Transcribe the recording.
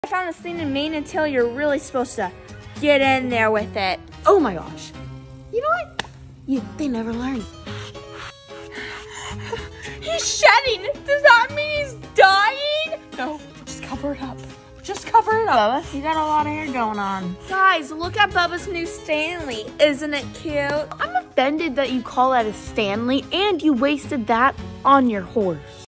I found this thing in Maine until you're really supposed to get in there with it. Oh my gosh. You know what? They never learn. He's shedding. Does that mean he's dying? No, just cover it up. Just cover it up. Bubba, you got a lot of hair going on. Guys, look at Bubba's new Stanley. Isn't it cute? I'm offended that you call that a Stanley and you wasted that on your horse.